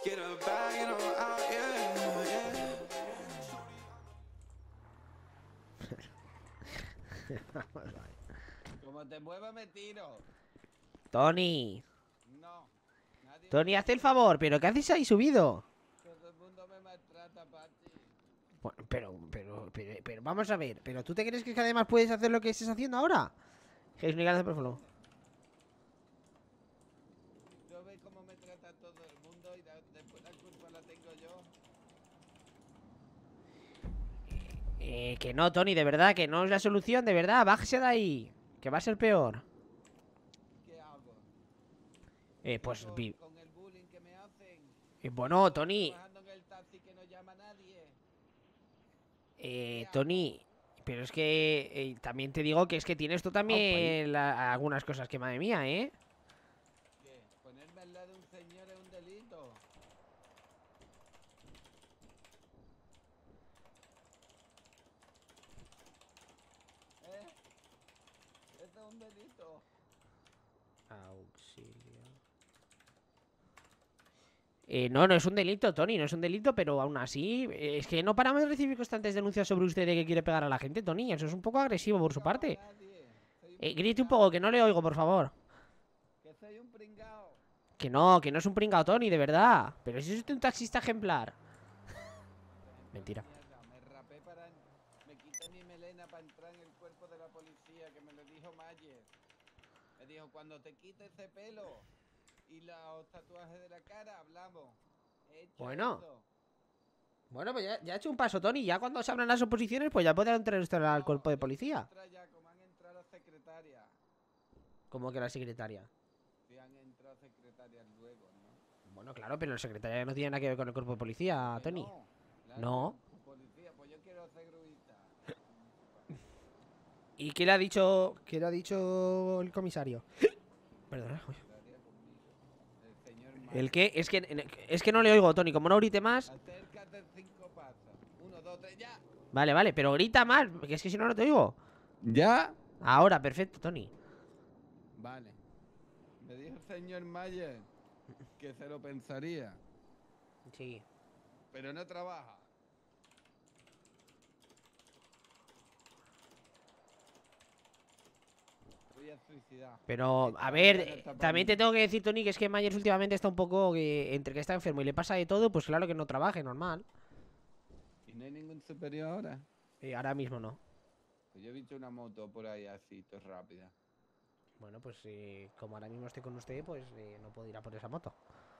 Get a bag and I'm out, Como te mueva me tiro. Tony, No, nadie Tony, me haz el toca. favor, ¿pero qué haces ahí subido? Todo el mundo me maltrata, Pachi. Bueno, pero vamos a ver, ¿pero tú te crees que además puedes hacer lo que estás haciendo ahora? Que es negar por favor. Yo ve cómo me trata todo el mundo y después la culpa la tengo yo. Que no, Tony, de verdad, que no es la solución, de verdad, bájese de ahí, que va a ser peor. ¿Qué hago? Pues, Con el bullying que me hacen. bueno, Yo Tony, trabajando en el taxi que no llama a nadie. ¿Qué Tony, hago? pero es que también te digo que es que tienes tú también algunas cosas que, madre mía, ¿eh? ¿Qué? Ponerme al lado de un señor es un delito. ¿Eh? Eso es un delito. Auxilio. No, no es un delito, Tony, no es un delito, pero aún así, es que no paramos de recibir constantes denuncias sobre usted de que quiere pegar a la gente, Tony. Eso es un poco agresivo por su Pringao a parte. nadie. Soy un Grite un poco, pringao. que no le oigo, por favor. Que soy un pringao. Que no es un pringao, Tony, de verdad. Pero si es usted un taxista ejemplar. Ejemplo de Mentira. mierda. Me rapé para... Me quité mi melena para entrar en el cuerpo de la policía, que me lo dijo Mayer. Me dijo, cuando te quites ese pelo y los tatuajes de la cara, hablamos. He hecho Bueno, eso. bueno, pues ya ha hecho un paso, Tony. Ya cuando se abran las oposiciones, pues ya podrá entrar usted al No, cuerpo de yo quiero policía. entrar ya, como han entrado las secretarias. Como que la secretaria. Si han entrado secretarias luego, ¿no? Bueno, claro, pero la secretaria no tiene nada que ver con el cuerpo de policía, Que Tony. no. La han No. entrado policía, pues yo quiero ser gruista. ¿Y qué le ha dicho el comisario? Perdona, uy. Secretaria conmigo. El señor ¿El Mayer. qué? Es que no le oigo, Tony. Como no grite más. Acércate 5 pasos. 1, 2, 3, ya. Vale, vale, pero grita más, porque es que si no, no te oigo. ¿Ya? Ahora, perfecto, Tony. Vale. Me dijo el señor Mayer que se lo pensaría, Sí. pero no trabaja. Voy a suicidar. Pero, Esta a vida ver, no está para también te mí. tengo que decir, Tony, que es que Myers últimamente está un poco entre que está enfermo y le pasa de todo, pues claro que no trabaje, normal. ¿Y no hay ningún superior ahora? Ahora mismo no. Pues yo he visto una moto por ahí así, todo rápida. Bueno, pues como ahora mismo estoy con usted, pues no puedo ir a por esa moto.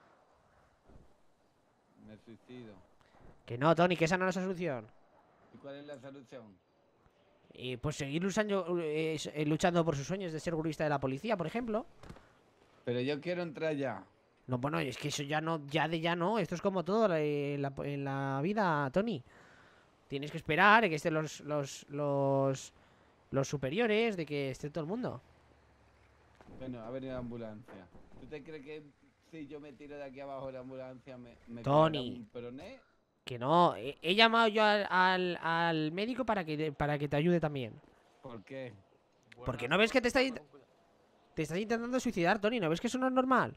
Me suicido. Que no, Tony, que esa no es la solución. ¿Y cuál es la solución? Pues seguir luchando por sus sueños de ser gurista de la policía, por ejemplo. Pero yo quiero entrar ya. No, bueno, es que eso ya no, ya no. Esto es como todo en la vida, Tony. Tienes que esperar a que estén los superiores, de que esté todo el mundo. Bueno, ha venido la ambulancia. ¿Tú te crees que si yo me tiro de aquí abajo de la ambulancia me colará Tony, un peroné? que no. He llamado yo al médico para que te ayude también. ¿Por qué? Porque no ves que te estás intentando suicidar, Tony. ¿No ves que eso no es normal?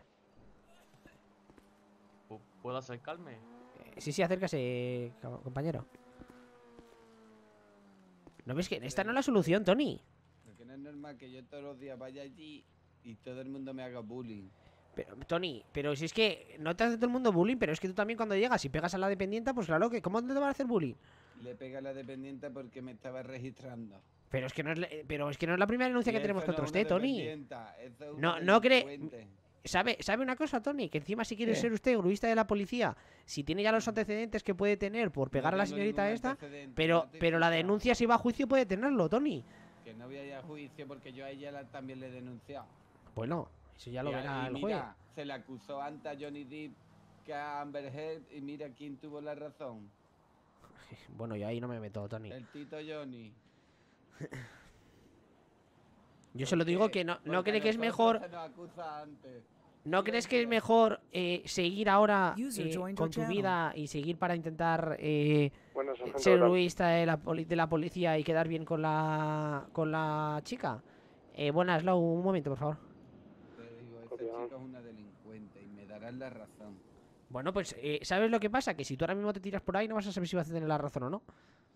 ¿Puedo acercarme? Sí, sí, acércase, compañero. ¿No ves que esta no es la solución, Tony? Porque no es normal que yo todos los días vaya allí y todo el mundo me haga bullying. Pero, Tony, pero si es que no te hace todo el mundo bullying, pero es que tú también cuando llegas y pegas a la dependienta, pues claro que ¿cómo te van a hacer bullying? Le pega a la dependiente porque me estaba registrando. Pero es que no es, pero es que no es la primera denuncia Y que tenemos eso no contra es una usted, Tony. dependienta, eso es No, una no cree. delincuente. ¿Sabe una cosa, Tony? Que encima si quiere ¿Qué? ser usted gruista de la policía, si tiene ya los antecedentes que puede tener por pegar a la tengo señorita ningún esta, antecedente, pero, no te pero la fijas. denuncia si va a juicio puede tenerlo, Tony. Que no voy a ir a juicio porque yo a ella también le he denunciado. Bueno, eso ya lo Y verá el juez. mira, se le acusó antes a Johnny Depp que a Amber Heard y mira quién tuvo la razón. Bueno, yo ahí no me meto, Tony. El Tito Johnny. Yo ¿Por solo digo qué? que no Porque a cree que es nosotros mejor. se nos acusa antes. ¿No crees que es Siempre. mejor seguir ahora User joined con your tu channel. vida y seguir para intentar Bueno, sargento, ser ¿qué tal? egoísta de la policía y quedar bien con la chica? Buenas, Lau, un momento, por favor. Te digo, esa Copiado. chica es una delincuente y me darás la razón. Bueno, pues, ¿sabes lo que pasa? Que si tú ahora mismo te tiras por ahí, no vas a saber si vas a tener la razón o no.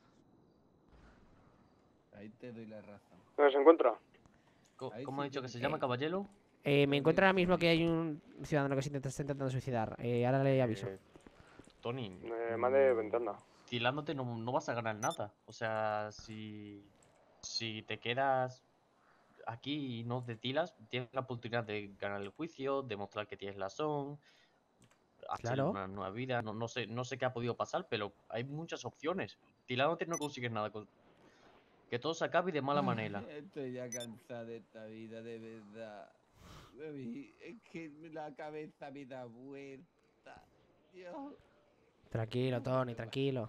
Ahí te doy la razón. ¿Dónde se encuentra? Ahí ¿Cómo ha sí dicho que que se sí. llama, caballero? Me encuentro ahora mismo que hay un ciudadano que está intentando suicidar. Ahora le aviso. Tony, Más de ventana. tilándote no vas a ganar nada. O sea, si te quedas aquí y no te tilas, tienes la oportunidad de ganar el juicio, demostrar que tienes razón, hacer Claro. una nueva vida. No sé qué ha podido pasar, pero hay muchas opciones. Tilándote no consigues nada. Que todo se acabe de mala manera. Estoy ya cansada de esta vida, de verdad. Baby, es que la cabeza me da vuelta. Dios. Tranquilo, Tony, tranquilo.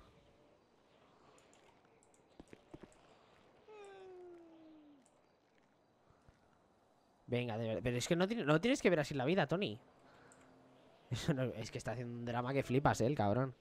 Venga, de verdad. Pero es que no tienes que ver así la vida, Tony. Eso no, es que está haciendo un drama que flipas, el cabrón.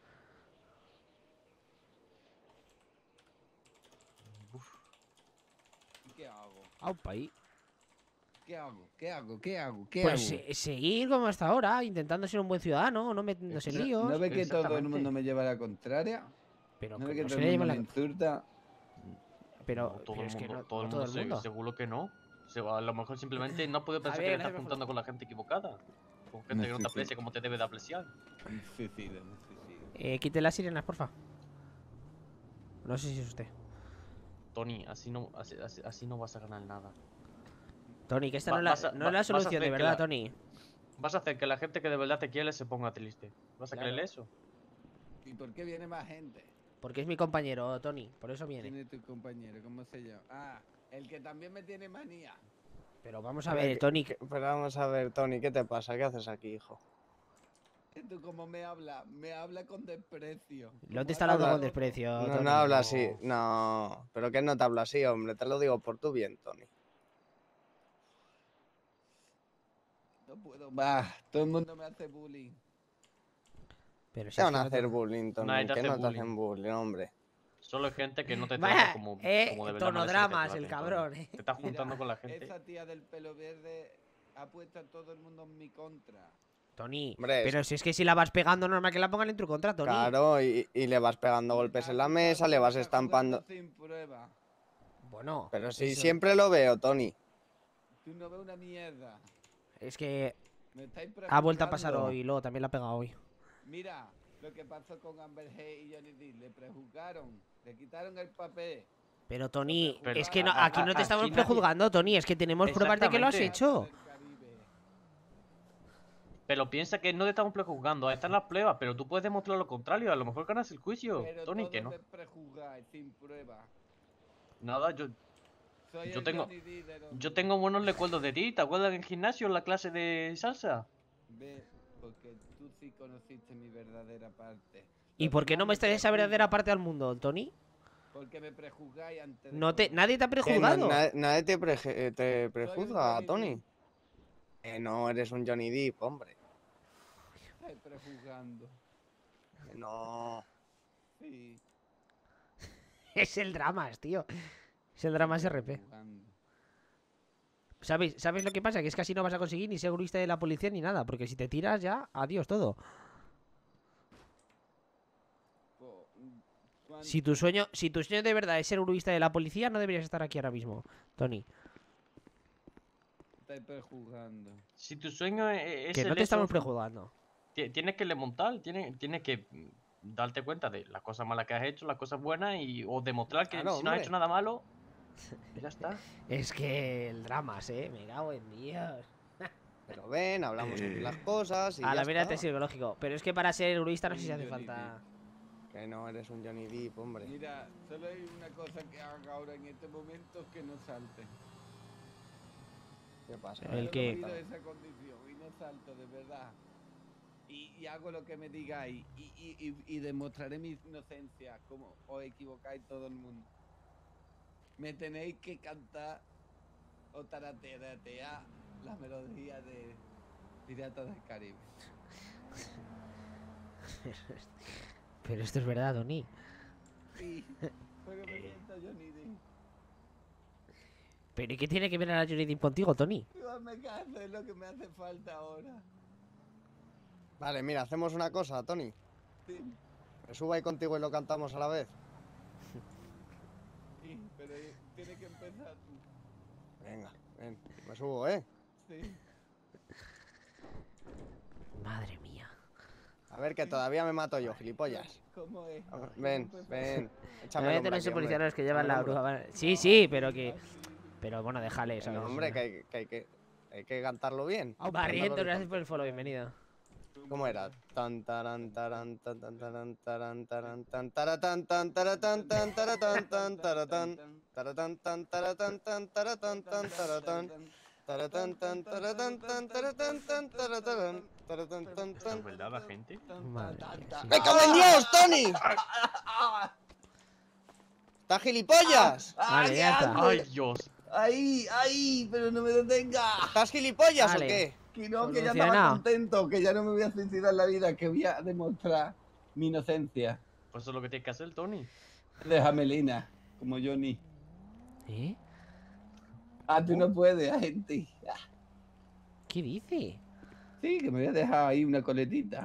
¿Qué hago? Aupa, ahí. ¿Qué hago? ¿Qué hago? ¿Qué hago? ¿Qué Pues hago? seguir como hasta ahora, intentando ser un buen ciudadano, no metiéndose en líos. ¿No ve que todo el Exactamente. mundo me lleva a la contraria? Pero ¿No que ve que no todo se el le mundo lleva me la... insulta? Pero, No, todo pero el es que mundo, no, todo no el todo mundo, el mundo. seguro que no. A lo mejor simplemente no puede pensar Javier, que te estás gracias por- juntando con la gente equivocada. Con gente Me que no te suicido. aprecia como te debe de apreciar. Me suicido, me suicido. Quite las sirenas, porfa. No sé si es usted. Tony, así no vas a ganar nada. Tony, que esta Va- no es la, vas a- no es va- la vas a solución, de hacer que verdad, la- Tony. Vas a hacer que la gente que de verdad te quiere se ponga triste. ¿Vas a Claro. creerle eso? ¿Y por qué viene más gente? Porque es mi compañero, Tony. Por eso ¿Quién viene. es tu compañero? ¿Cómo se llama? Ah, el que también me tiene manía. Pero vamos a ver, Tony. Pero vamos a ver, Tony, ¿qué te pasa? ¿Qué haces aquí, hijo? ¿Tú cómo me habla con desprecio. No te Como está hablando habla- con desprecio, No, Tony. no habla así. No, pero que no te habla así, hombre. Te lo digo por tu bien, Tony. No puedo más. Todo el mundo me hace bullying. Pero si Te es van que a no te- hacer bullying, Tony. Nadie te Que hace no te bullying. hacen bullying, hombre. Solo hay gente que no te Vaya, trata como de verdad merece que tonodramas, te el traten, cabrón, Tony. Te estás juntando Mira, con la gente. esa tía del pelo verde ha puesto a todo el mundo en mi contra. Tony, Hombre, pero si es que si la vas pegando, normal que la pongan en tu contra, Tony. Claro, y le vas pegando golpes en la mesa, le vas estampando. Sin prueba. Bueno, Pero sí, eso- siempre lo veo, Tony. Tú no ves una mierda. es que Me estáis ha vuelto a pasar prejuzgando. hoy y luego también la ha pegado hoy. Mira lo que pasó con Amber Heard y Johnny Depp. Le prejuzgaron. Le quitaron el papel. Pero Tony, Pero- es que aquí no te estamos aquí nadie- prejuzgando, Tony, es que tenemos pruebas de que lo has Exactamente. hecho. Del Caribe. Pero piensa que no te estamos prejuzgando, ahí están las pruebas, pero tú puedes demostrar lo contrario, a lo mejor ganas el juicio. Pero Tony, todo que no. me prejuzgáis sin prueba. Nada, Soy Yo el tengo- Johnny Depp de los- yo tengo buenos recuerdos de ti, ¿te acuerdas en el gimnasio en la clase de salsa? Ve, porque tú sí conociste mi verdadera parte. ¿Y Los por qué demás no me muestras esa verdadera prejuzgan, parte al mundo, Tony? Porque me prejuzgáis antes de Nadie te ha Que no- prejuzgado. nadie te, te un prejuzga, Johnny Tony. Depp. No eres un Johnny Depp, hombre. Estáis prejuzgando. No. Sí. Es el dramas, tío. Es el dramas RP. prejuzgando. ¿Sabes lo que pasa? Que es que así no vas a conseguir ni ser jurista de la policía ni nada. Porque si te tiras ya, adiós todo. Po- cuan- Si tu sueño de verdad es ser jurista de la policía, no deberías estar aquí ahora mismo, Tony. Estáis prejuzgando. Si tu sueño es Que no el te estamos eso, prejuzgando. tienes que remontar, tienes que darte cuenta de las cosas malas que has hecho, las cosas buenas, o demostrar que Claro, si no has hombre. hecho nada malo, ya está. Es que el dramas, me cago en Dios. Pero ven, hablamos aquí las cosas y A la ya mira está. te psicológico. Pero es que para ser jurista no sé si hace Johnny falta. Que no eres un Johnny Depp, hombre. Mira, solo hay una cosa que haga ahora en este momento, que no salte. ¿Qué pasa? El Yo que- he cogido esa condición y no salto, de verdad. Y hago lo que me digáis y demostraré mi inocencia, como os equivocáis todo el mundo. Me tenéis que cantar o taratear la melodía de Piratas del Caribe. Pero esto es verdad, Tony. Sí, porque me siento Johnny Depp. ¿Pero y qué tiene que ver a la Johnny Depp contigo, Tony? Igual me caso, es lo que me hace falta ahora. Vale, mira, hacemos una cosa, Tony. Sí, Me subo ahí contigo y lo cantamos a la vez. sí, pero tienes que empezar tú. Venga, ven, me subo, ¿eh? Sí. Madre mía. A ver, que todavía me mato yo, gilipollas. ¿Cómo es? A ver, ¿Cómo ven, empezar? ven. No Échame voy el a hombro tener aquí, esos hombre. policíanos que llevan Échame el la hombro. bruja. Vale. Sí, sí, pero que. Pero bueno, déjale, ¿sabes? No, hombre, hay que cantarlo bien. Barrientos, Cántalo gracias por el follow, bienvenido. ¿Cómo era? Tan taran taran tan tan taran taran taran tan taratán tan taratán tan taratán tan taratán taratán tan taratán tan taratán tan taratán taratán tan taratán tan taratán tan taratán taratán tan ¿Esto tan. es verdad, la gente? Madre mía, sí. ¡Me cago en Dios, Tony! ¿Estás gilipollas? Vale, ya está. ¡Ay, Dios! ¡Ahí! ¡Pero no me detenga! ¿Estás gilipollas Vale. o qué? Que no, que ya estaba Solucionado. contento, que ya no me voy a suicidar en la vida, que voy a demostrar mi inocencia. Pues eso es lo que tienes que hacer, Tony. Deja Melina, como Johnny. ¿Eh? Ah, tú no puedes, gente. ¿Qué dice? Sí, que me voy a dejar ahí una coletita.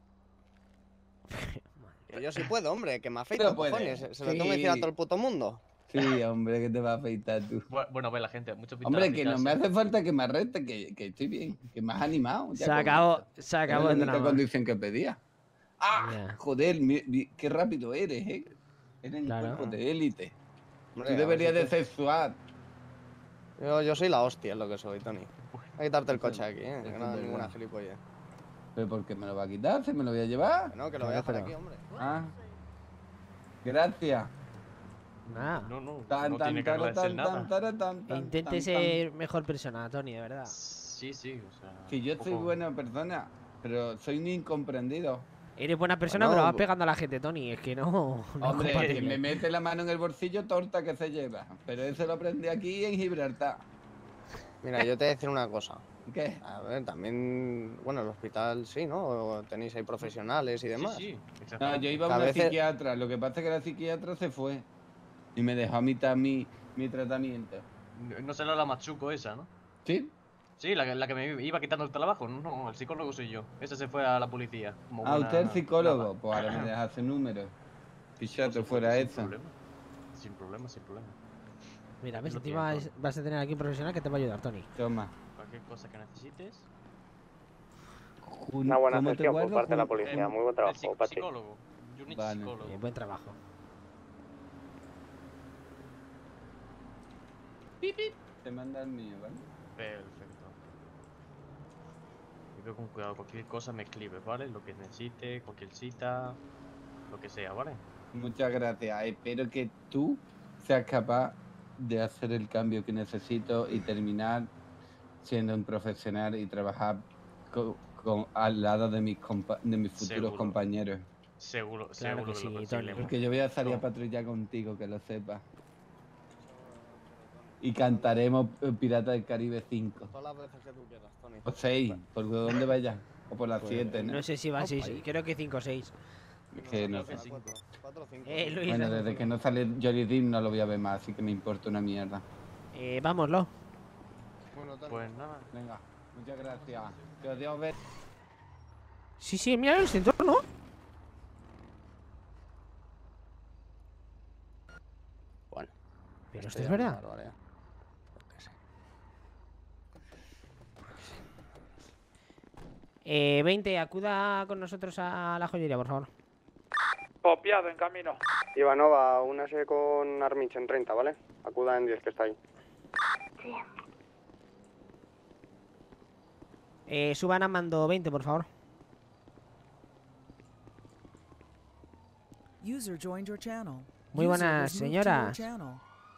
Que yo sí puedo, hombre, que me No afeito, puede. cojones. Se lo tengo que Sí. decir a todo el puto mundo. Sí, hombre, que te va a afeitar tú. Bueno, a ver, la gente, mucho pinta Hombre, de que no me afeitarse. hace falta que me arreste, que estoy bien, que me has animado. ya Se con acabó, esto. se Era acabó la el única drama. condición que pedía. ¡Ah! Ya. Joder, qué rápido eres, ¿eh? Eres un Claro. cuerpo de élite. Hombre, Tú a ver deberías si de tú- sexuar. Yo soy la hostia, es lo que soy, Tony. Voy a quitarte el Eso- coche aquí, eso que es no hagas verdad. ninguna gilipollas. ¿Pero por qué me lo va a quitar? ¿Se me lo voy a llevar? Que no, que lo voy a Claro, dejar pero- aquí, hombre. Ah. Gracias. Nada. No Tan, tiene que agradecer nada. Intente tan, ser mejor persona, Tony, de verdad. Sí, o sea... Que yo un soy poco- buena persona, pero soy un incomprendido. Eres buena persona, Bueno, pero vas pegando a la gente, Tony. Es que no. no es Hombre, que compatible. me mete la mano en el bolsillo, torta que se lleva. Pero eso lo aprendí aquí en Gibraltar. Mira, yo te voy a decir una cosa. ¿Qué? A ver, también, bueno, el hospital sí, ¿no? Tenéis ahí profesionales y demás. Sí, No, exactamente. yo iba a Que a una veces- psiquiatra. Lo que pasa es que la psiquiatra se fue. Y me dejó a mitad mi tratamiento. No será la machuco esa, ¿no? ¿Sí? Sí, la que me iba quitando el trabajo. No, el psicólogo soy yo. Ese se fue a la policía. Como Ah, buena usted es psicólogo. nada. Pues ahora me deja su número. Por Fichate supuesto, fuera sin eso. problema. Sin problema. Mira, ves, Lo encima tienes, vas a tener aquí un profesional que te va a ayudar, Tony. Toma. Cualquier cosa que necesites. Una buena ¿Cómo te gestión por guardo? parte de la policía. Muy buen El trabajo, Pachi. psicólogo. Unity Vale. psicólogo. Buen trabajo. Te manda el mío, ¿vale? Perfecto. Y veo con cuidado. Cualquier cosa me escribes, ¿vale? Lo que necesite, cualquier cita, lo que sea, ¿vale? Muchas gracias. Espero que tú seas capaz de hacer el cambio que necesito y terminar siendo un profesional y trabajar al lado de mis futuros Seguro. compañeros. Seguro Claro seguro que que sí, lo Tony. conseguiremos. Porque yo voy a salir a No. patrullar contigo, que lo sepas. Y cantaremos Pirata del Caribe 5. Todas las veces que tú quieras, Tony. O 6, por donde vayas. O por las Pues, 7, ¿no? No sé si va a 6, creo que 5 o 6. Es que no sé. 4 o 5. Luis, Bueno, no. desde que no sale Jolly Depp no lo voy a ver más, así que me importa una mierda. Vámonos. Bueno, Tony. Pues nada. Venga, muchas gracias. Que os dejo ver. Sí, mira el sensor, ¿no? Bueno. Pero esto es verdad. Yo qué sé. 20, acuda con nosotros a la joyería, por favor. Copiado, en camino. Ivanova, únase con Armich en 30, ¿vale? Acuda en 10, que está ahí. Suban a mando 20, por favor. User joined your channel. Muy User buenas, was moved to your señoras. channel.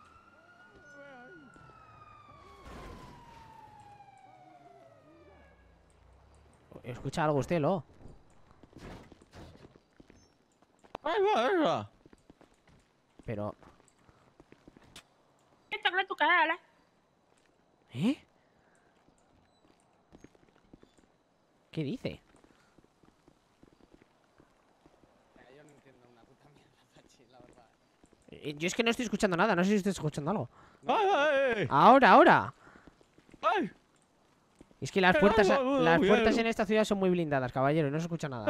Escucha algo usted, lo. Pero. Esto es tu canal, ¿eh? ¿Eh? ¿Qué dice? Yo no entiendo una puta mierda, Pachi, la verdad. Yo es que no estoy escuchando nada, no sé si estoy escuchando algo. ¡Ay! Ahora. Es que las puertas en esta ciudad son muy blindadas, caballero, y no se escucha nada.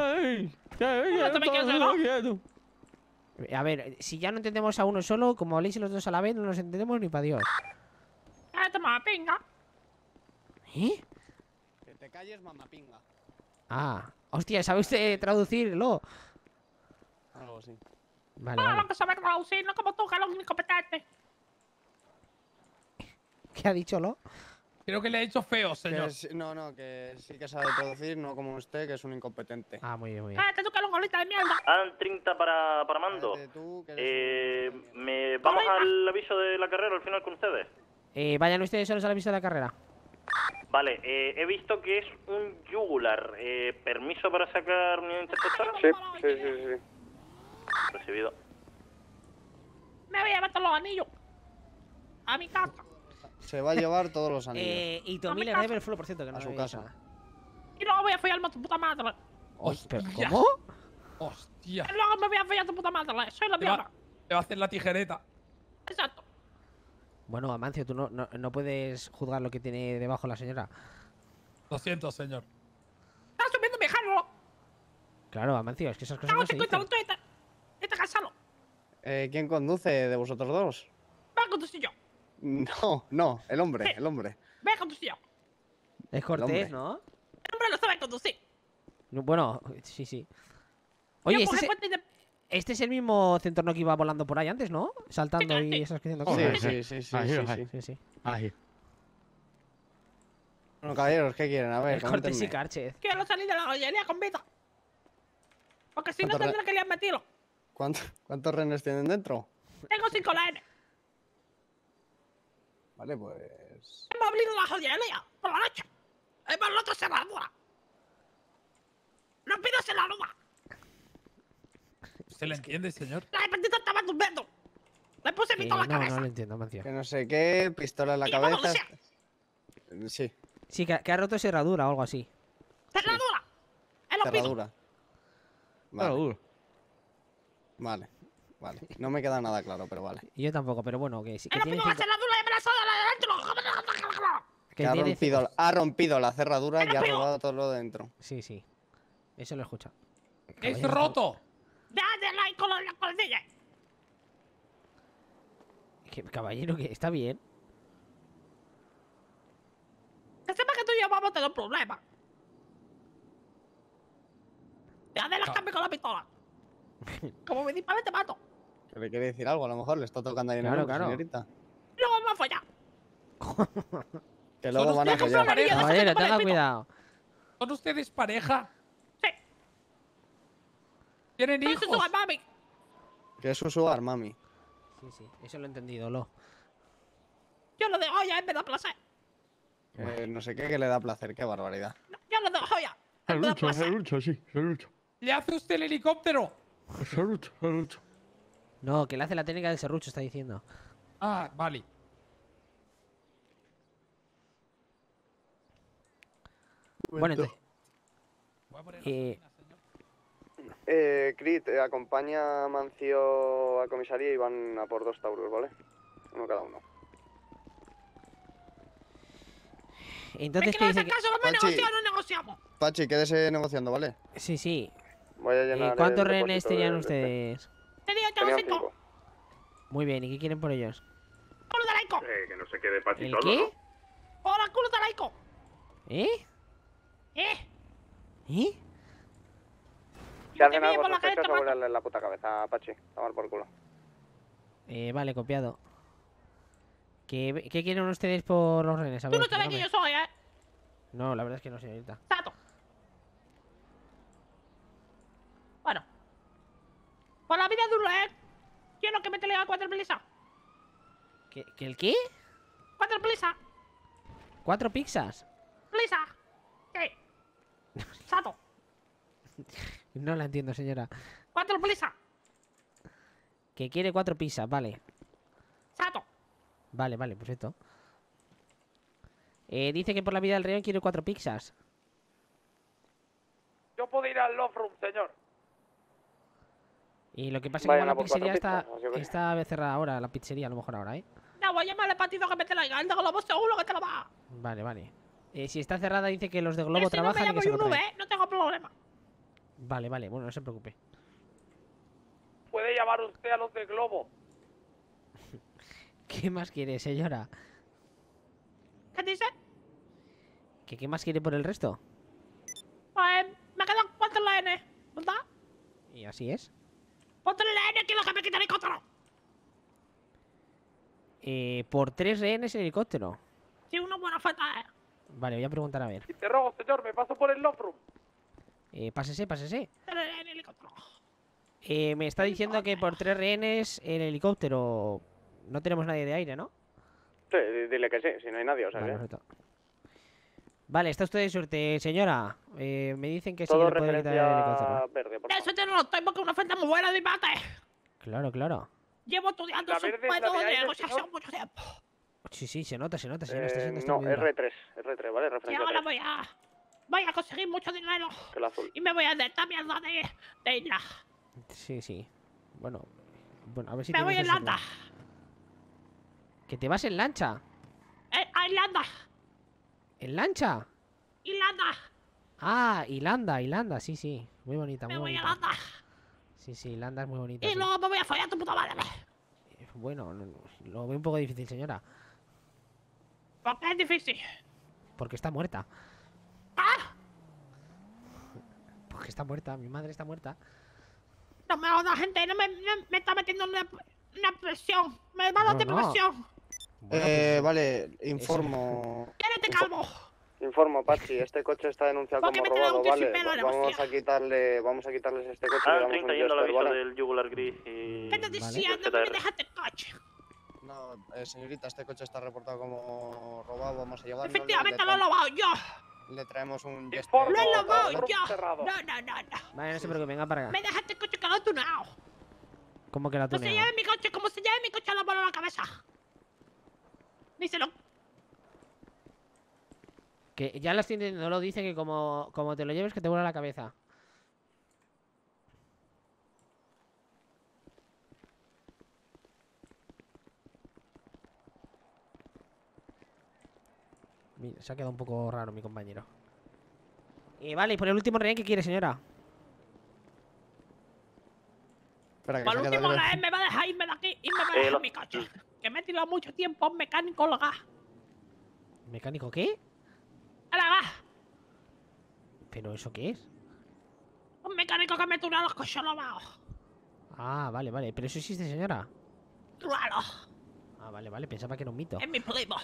A ver, si ya no entendemos a uno solo, como habléis los dos a la vez, no nos entendemos ni para Dios. ¿Eh? Que te calles, mamapinga. Ah, hostia, ¿sabe usted traducirlo? Algo así. Vale, vale. que saber traducir, no como tú, que eres un incompetente. ¿Qué ha dicho Lo? Creo que le ha dicho feo, Que señor. no, que sí que sabe traducir, no como usted, que es un incompetente. Ah, muy bien, muy bien. Tú que eres un golita de mierda. Han 30 para mando. Cállate tú, que eres un incompetente. Vamos al aviso de la carrera al final con ustedes. Vayan ustedes solos a la vista de la carrera. Vale, he visto que es un yugular. ¿Permiso para sacar unidad interceptora? Sí. Recibido. Me voy a llevar todos los anillos. A mi casa. Se va a llevar todos los anillos. Y Tommy le debe el full, por cierto, que no A su me casa. avisa. Y luego voy a follarme a tu puta madre. Uy, pero, Hostia. ¿cómo? Hostia. Y luego me voy a follar a tu puta madre. Soy la Le va, mierda. le va a hacer la tijereta. Exacto. Bueno, Amancio, tú no puedes juzgar lo que tiene debajo la señora. Lo siento, señor. Estás subiendo mi jarro. Claro, Amancio, es que esas cosas Hago no se 50 en dicen. Twitter. Este casalo. ¿Quién conduce de vosotros dos? Ve con tu sillón. No, el hombre. Ve con tu sillón. Es cortés, hombre. ¿no? El hombre no sabe conducir. Bueno, sí. Yo Oye, coge cuenta y de- este es el mismo centorno que iba volando por ahí antes, ¿no? Saltando Sí, y sí. esas que haciendo cosas. Sí. Sí. Bueno, caballeros, ¿qué quieren? A ver, Es cortés y coméntenme. Cárchez. Quiero salir de la joyería con vida. Porque si no ¿Cuánto tendré que le han metido. ¿Cuántos renes tienen dentro? Tengo 5 lanes. Vale, pues... Hemos abrido la joyería por la noche. Hemos roto cerradura. No pido cerradura. ¿Se le entiende, señor? La repetita estaba durmiendo. Le puse mi toda la cabeza. No lo entiendo, Amancio. Que no sé qué, pistola en la Y vamos, cabeza... Lucía. Sí, Sí, que ha roto cerradura o algo así. Cerradura. Es lo pido. cerradura. Vale. No me queda nada claro, pero vale. Y yo tampoco, pero bueno, que sí. Que Es lo tiene pido la cinco- cerradura y me la soda la de dentro. que Que tiene ha rompido la cerradura y ha rompido. robado todo lo de dentro. Sí. Eso lo he escuchado. ¡Es Caballero, roto! Ya de like con la colecilla. Caballero, que está bien. Que sepa que tú y yo vamos a tener problemas. Ya de las cambio con la pistola. Como me dispare te mato. Que le quiere decir algo, a lo mejor le está tocando ahí en Claro, el hombro, claro. señorita. Luego vamos a follar. Que luego Son van a ustedes follar. amarillos. Caballero, Vale, tenga pito. cuidado. ¿Son ustedes pareja? Sí. ¿Tienen Soy hijos? su sugar mami. Que es su sugar, mami. Sí, eso lo he entendido, Lo. Yo lo de joya, me da placer. No sé qué, que le da placer, qué barbaridad. No, yo lo de joya. Me da placer. ¿Le hace usted el helicóptero? No, que le hace la técnica del serrucho, está diciendo. Ah, vale. Bueno, entonces. Voy a poner Eh, gasolina, señor. Crit, acompaña a Mancio a comisaría y van a por 2 tauros, ¿vale? Uno cada uno. entonces, Es ¿qué que no dice? hace caso, vamos a Pachi. negociar o no negociamos. Pachi, quédese negociando, ¿vale? Sí. Voy a llenar ¿Cuántos el rehenes depósito tenían de- ustedes? Tenía tengo Tenían 5. 5. Muy bien, ¿y qué quieren por ellos? Culo de laico. Que no se quede Pachi ¿El solo, qué? ¿no? Hola, culo de laico. ¿Eh? Si hacen Te algo por la calle, sospechoso, te mato. volarle en la puta cabeza, Pachi. Tomar por culo. Vale, copiado. ¿Qué quieren ustedes por los rehenes? A Tú ver, no sabes quién dígame. yo soy, No, la verdad es que no, señorita. Sato. Bueno. Por la vida de un rehén, quiero que me te a 4 plisas. ¿Que el qué? 4 plisas. 4 pizzas. Plisa. Sí. Sato. No la entiendo, señora. 4 plisas. Que quiere 4 pizzas, vale. Sato. Vale, perfecto. Dice que por la vida del rehén quiere 4 pizzas. Yo puedo ir al Love Room, señor. Y lo que pasa es que Vayan igual la a por 4 pizzería está, pizzas, yo qué sé. está cerrada ahora, la pizzería a lo mejor ahora, ¿eh? No, voy a llamar al partido que me te la el de globo seguro que te lo va. Vale. Si está cerrada, dice que los de Pero Globo si no me trabajan y llamo que se lo un traen. V, no tengo problema. Vale, vale, bueno, no se preocupe. Puede llamar usted a los de Globo. ¿Qué más quiere, señora? ¿Qué dice? ¿Qué más quiere por el resto? Pues me quedan 4 N, ¿verdad? Y así es. 4 N, quiero que me quite el helicóptero. Por 3 rehenes en helicóptero. Sí, una buena oferta, Vale, voy a preguntar a ver. Interrogo, señor, me paso por el love room. Pásese, pásese. 3 N en helicóptero. Me está diciendo que por 3 rehenes en helicóptero. No tenemos nadie de aire, ¿no? Sí, dile que sí, si no hay nadie, o sea Vale, que... perfecto. Vale, está usted de suerte, señora. Me dicen que sí Todo le puede quitar el helicóptero. referencia verde, por De favor. eso yo no lo estoy porque es una oferta muy buena de mate. Claro, claro. Llevo estudiando La su verde es la pedo de de aire, negociación señor. mucho tiempo. Sí, sí, se nota, señora. Está siendo usted No, muy dura. R3, ¿vale? Y Referencia ahora 3, voy a conseguir mucho dinero. que el azul. Y me voy a de esta mierda de isla. Sí, sí. Bueno, a ver si Me voy a tienes Irlanda. ¿Que te vas en lancha? A Irlanda. ¿En lancha? Irlanda. Ah, Irlanda, sí, sí. Muy bonita, Me muy voy a bonita. Irlanda. Sí, sí, Irlanda es muy bonita. Y sí. luego me voy a follar a tu puta madre. Bueno, lo veo un poco difícil, señora. Porque es difícil. Porque está muerta. ¡Ah! Porque está muerta, mi madre está muerta. No me jodas, gente. No me está metiendo una presión. Me va a dar No, no. depresión. Bueno, pues, Vale, informo. ¿Quién es este calvo? Informo, Pachi, este coche está denunciado ¿Por qué como me trae un robado, tío ¿vale? sin pelo en la Vamos hostia? a quitarles este coche y Ah, le damos 30 un yendo al gestor, aviso ¿vale? del Jugular Gris y... ¿Qué te diciendo? Vale. Me dejaste el coche. No, señorita, este coche está reportado como robado. Vamos a llevarlo. Efectivamente lo he robado yo. Le traemos un Informo. Lo he Por robado favor, yo. cerrado. No. Vale, no se preocupe, venga para acá. Me dejaste el coche que lo he tunado. ¿Cómo que la No se tuneo? lleve mi coche, como se lleve mi coche a la mano a la cabeza. Díselo. Que ya lo estoy entendiendo, lo dice que como te lo lleves que te vuela la cabeza. Mira, se ha quedado un poco raro mi compañero. Vale, y por el último rehén, ¿qué quiere, señora? Espera, que Por se ha último, quedado- la me va a dejar irme de aquí y me va a dejar lo- mi coche. Que me he tirado mucho tiempo en mecánico la gas. ¿Mecánico qué? A la gas. ¿Pero eso qué es? Un mecánico que me tuna los coches robados. Ah, vale, vale. ¿Pero eso existe, señora? Claro, Ah, vale, vale. Pensaba que era un mito. es mi primo.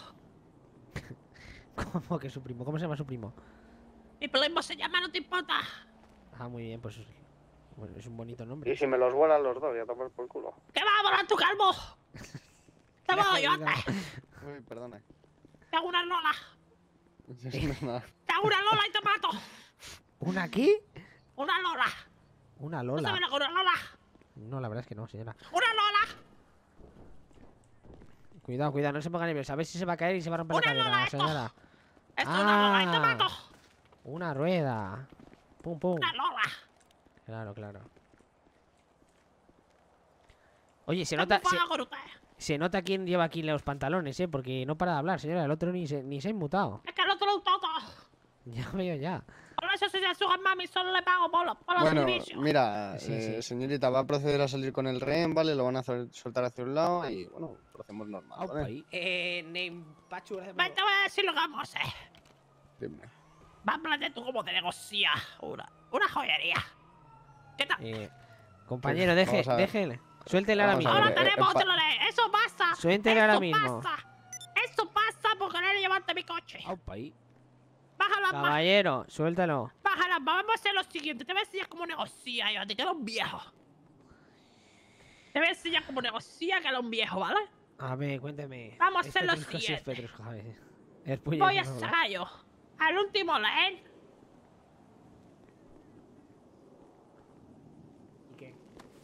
¿Cómo que su primo? ¿Cómo se llama su primo? Mi primo se llama, no te importa. Ah, muy bien, pues... Bueno, es un bonito Y nombre. si me los vuelan los dos, ya tomar por culo. ¿Qué va a volar tu calvo? Te voy yo antes. Uy, perdona. Te hago una lola. Nada. Te hago una lola y te mato. ¿Una qué? Una lola. Una ¿No Lola. sabes lo que es una lola? No, la verdad es que no, señora. ¡Una lola! Cuidado, cuidado, no se ponga nerviosa. A ver si se va a caer y se va a romper la ¡Una cadera, Lola, esto! señora. ¡Esto es una lola y te Ah. mato! Una rueda. Pum, pum. ¡Una lola! Claro, claro. Oye, Estoy enfadado con usted. se nota quién lleva aquí los pantalones, porque no para de hablar, señora. El otro ni se ha inmutado. Es que el otro lo todo. Ya veo ya. Por eso si se suga mami solo le pago por los Bueno, servicios. mira, Sí, sí. señorita, va a proceder a salir con el rehén, ¿vale? Lo van a soltar hacia un lado y, bueno, procedemos normal, Aupa ¿vale? ahí. Pachu, gracias por- Ven, te voy a decir lo que vamos a hacer. Dime. Va a hablar tú cómo te negocia una joyería. ¿Qué tal? Compañero, Vamos a ver. déjele. Suéltele ahora Vamos a mismo. ver. Ahora tenemos pa- otro ley. Eso pasa. Suéltele Eso ahora mismo. pasa. Eso pasa por querer llevarte mi coche. Aupa ahí. Bájala más. Caballero, suéltalo. Bájala, vamos a hacer lo siguiente. Te voy a enseñar cómo negocia yo. Te queda un viejo. Te voy a enseñar cómo negocia que era un viejo, ¿vale? A ver, cuénteme. Vamos a hacer lo Petrusca, sí, siguiente. Petrusca, a ver. Es puñet, Voy a no, no. sacar yo al último lane. ¿Y qué?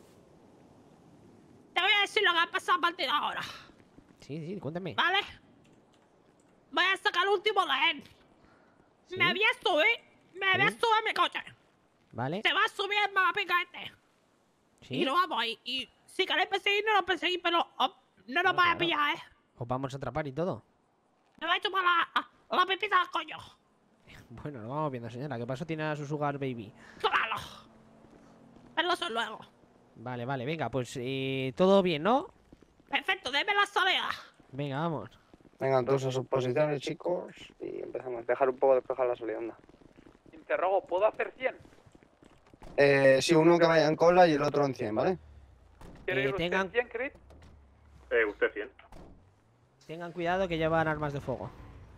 Te voy a decir lo que ha pasado a partir de ahora, Sí, sí, cuéntame. ¿vale? Voy a sacar el último lane. ¿Sí? Me voy a subir. Me voy a ¿Sí? subir a mi coche. ¿Vale? Se va a subir el mamapica este. ¿Sí? Y lo vamos ahí. Y si queréis perseguir, no lo perseguís, pero no nos Claro, vais a claro. pillar, Os vamos a atrapar y todo. Me vais a tomar ¡La pipita, coño! Bueno, lo vamos viendo, señora. ¿Qué pasó? Tiene a su sugar baby. ¡Claro! Pero eso luego. Vale, vale, venga, pues todo bien, ¿no? Perfecto, deme la salida. Venga, vamos. Vengan todos a sus posiciones, chicos. Y empezamos. Dejar un poco despejada la salida, anda. Interrogo, ¿puedo hacer 100? Sí, uno que vaya en cola y el otro en 100, ¿vale? ¿Quiere ir usted tengan- en 100, Chris? Usted 100. Tengan cuidado que llevan armas de fuego.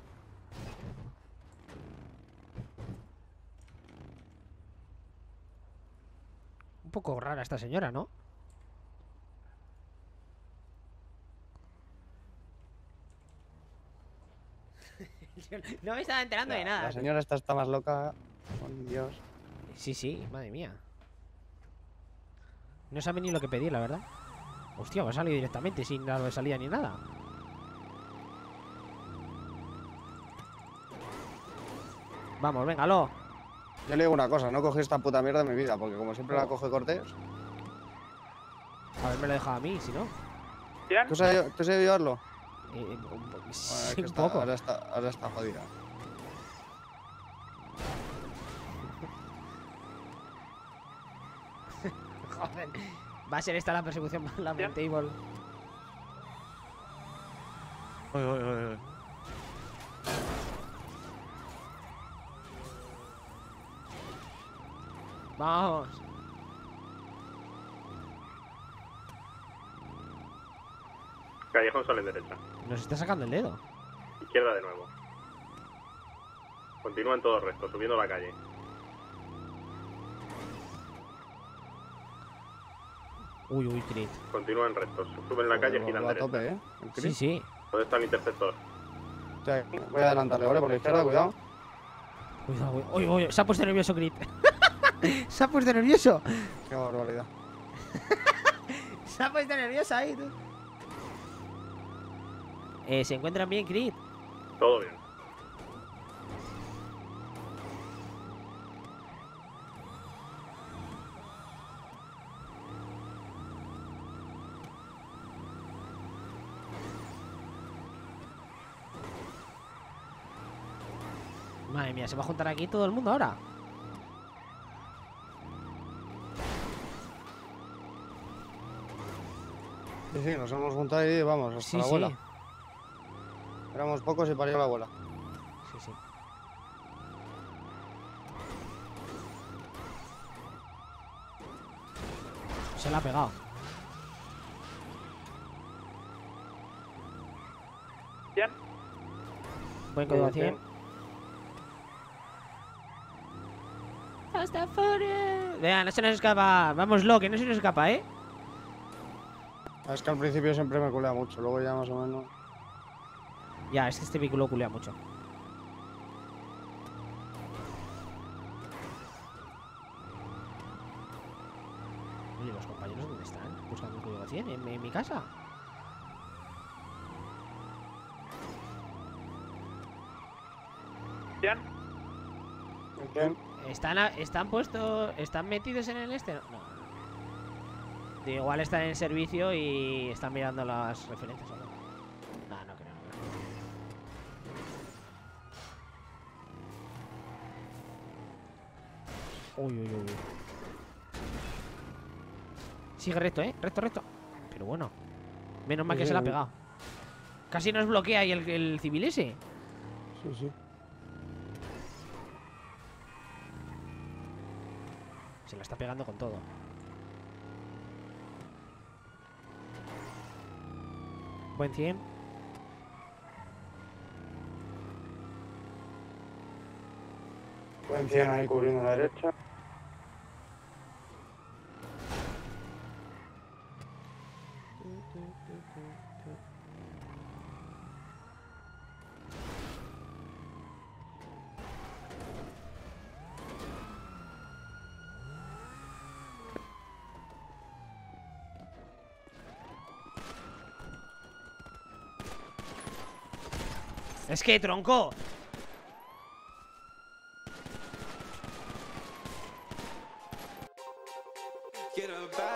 Un poco rara esta señora, ¿no? Yo no me estaba enterando de nada. La señora esta está más loca. Con Dios. Sí, sí, madre mía. No sabe ni lo que pedir, la verdad. Hostia, va a salir directamente sin darlo de salida ni nada. Vamos, venga, lo. Yo le digo una cosa, no cogí esta puta mierda en mi vida, porque como siempre la coge Cortés. A ver, me lo deja a mí, si no. 100. ¿Tú sabes llevarlo? Sí, Es que un está- poco. ahora está jodida. Joder. Va a ser esta la persecución más lamentable. Vamos. Callejón sale derecha. Nos está sacando el dedo. Izquierda de nuevo. Continúan todos rectos, subiendo la calle. Uy, uy, crit. Continúan rectos. Suben la calle, giran Va a derecha. tope, ¿eh? El Sí, Chris. sí. ¿Dónde está el interceptor? Estoy aquí. Voy a adelantarle, ¿vale? Por la izquierda, cuidado. Cuidado, uy, uy, uy, se ha puesto nervioso, Crit. Se ha puesto nervioso. Qué barbaridad. Se ha puesto nervioso ahí, tú. ¿Se encuentran bien, Crit? Todo bien. Madre mía, se va a juntar aquí todo el mundo ahora. Sí, sí, nos hemos juntado y vamos, hasta Sí, la sí. abuela. Éramos pocos y parió la abuela. Sí, sí. Se la ha pegado. 100. Buen código a 100. ¡Hasta fuera! Vea, no se nos escapa. Vámoslo, que no se nos escapa, ¿eh? Es que al principio siempre me culea mucho, luego ya más o menos. Ya, es que este vehículo culea mucho. Oye, ¿los compañeros dónde están? Buscando el código 100 en mi casa. ¿Quién? ¿Están puestos? ¿Están metidos en el este? No. Igual están en servicio y están mirando las referencias o algo. No, no creo, no creo. Uy, uy, uy. Sigue recto, recto, recto. Pero bueno. Menos mal que se la ha pegado. Casi nos bloquea ahí el civil ese. Sí, sí. Se la está pegando con todo. Buen 100. Buen 100 ahí cubriendo la derecha. Es que tronco. Get up